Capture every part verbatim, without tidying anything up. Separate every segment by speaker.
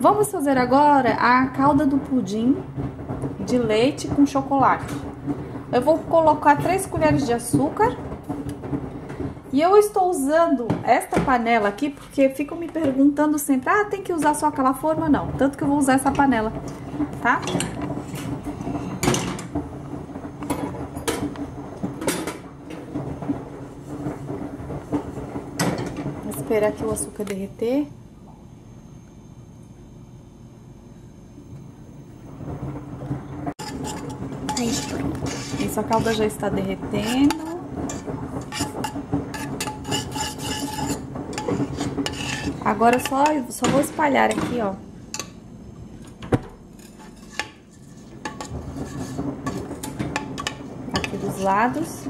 Speaker 1: Vamos fazer agora a calda do pudim de leite com chocolate. Eu vou colocar três colheres de açúcar. E eu estou usando esta panela aqui porque ficam me perguntando sempre: ah, tem que usar só aquela forma? Não, tanto que eu vou usar essa panela, tá? Vou esperar aqui o açúcar derreter. Isso, a calda já está derretendo. Agora só, só vou espalhar aqui, ó. Aqui dos lados.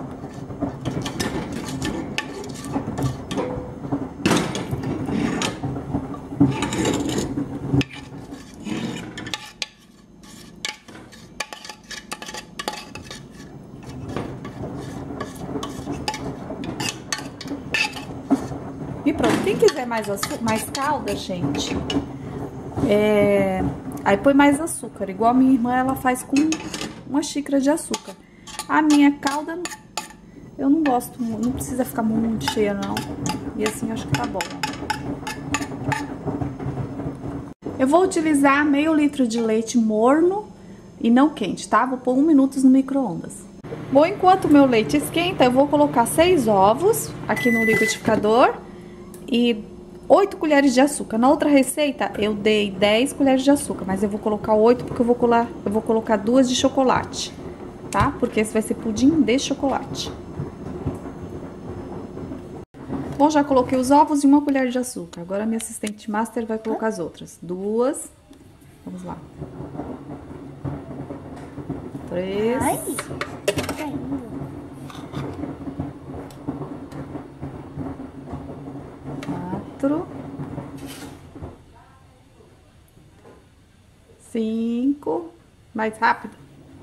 Speaker 1: E pronto, quem quiser mais, mais calda, gente, é... aí põe mais açúcar, igual a minha irmã, ela faz com uma xícara de açúcar. A minha calda, eu não gosto, não precisa ficar muito cheia, não. E assim, acho que tá bom. Eu vou utilizar meio litro de leite morno e não quente, tá? Vou pôr um minuto no micro-ondas. Bom, enquanto o meu leite esquenta, eu vou colocar seis ovos aqui no liquidificador e oito colheres de açúcar. Na outra receita eu dei dez colheres de açúcar, mas eu vou colocar oito porque eu vou, colar, eu vou colocar duas de chocolate, tá? Porque esse vai ser pudim de chocolate. Bom, já coloquei os ovos e uma colher de açúcar. Agora a minha assistente master vai colocar as outras. Duas. Vamos lá. Três.
Speaker 2: Ai.
Speaker 1: Quatro. Cinco. Mais rápido.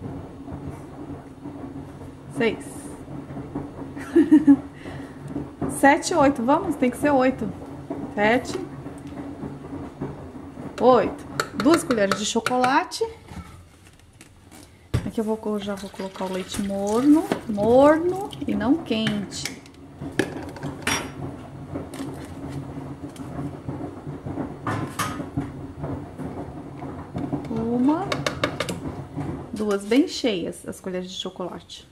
Speaker 1: Seis. Sete, oito. Vamos, tem que ser oito. Sete. Oito. Duas colheres de chocolate. Aqui eu vou, já vou colocar o leite morno. Morno e não quente. Uma, duas bem cheias as colheres de chocolate.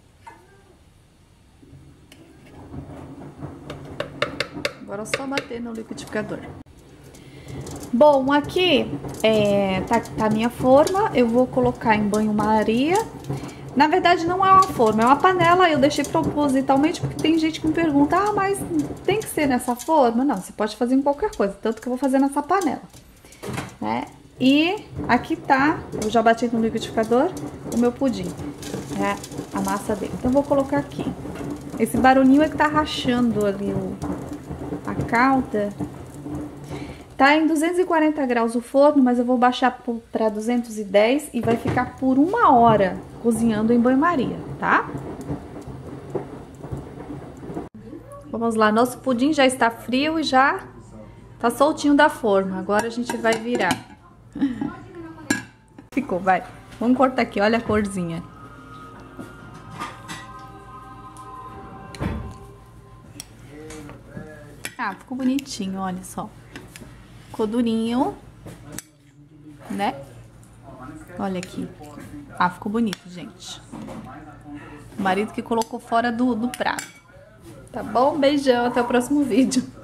Speaker 1: Agora é só bater no liquidificador. Bom, aqui é, tá, tá a minha forma. Eu vou colocar em banho-maria. Na verdade não é uma forma, é uma panela. Eu deixei propositalmente porque tem gente que me pergunta: ah, mas tem que ser nessa forma? Não, você pode fazer em qualquer coisa, tanto que eu vou fazer nessa panela, né? E aqui tá, eu já bati no liquidificador, o meu pudim, né? A massa dele. Então, eu vou colocar aqui. Esse barulhinho é que tá rachando ali o, a calda. Tá em duzentos e quarenta graus o forno, mas eu vou baixar para duzentos e dez e vai ficar por uma hora cozinhando em banho-maria, tá? Vamos lá, nosso pudim já está frio e já tá soltinho da forma. Agora a gente vai virar. Ficou, vai. Vamos cortar aqui, olha a corzinha. Ah, ficou bonitinho, olha só. Ficou durinho, né? Olha aqui. Ah, ficou bonito, gente. O marido que colocou fora do, do prato. Tá bom? Beijão, até o próximo vídeo.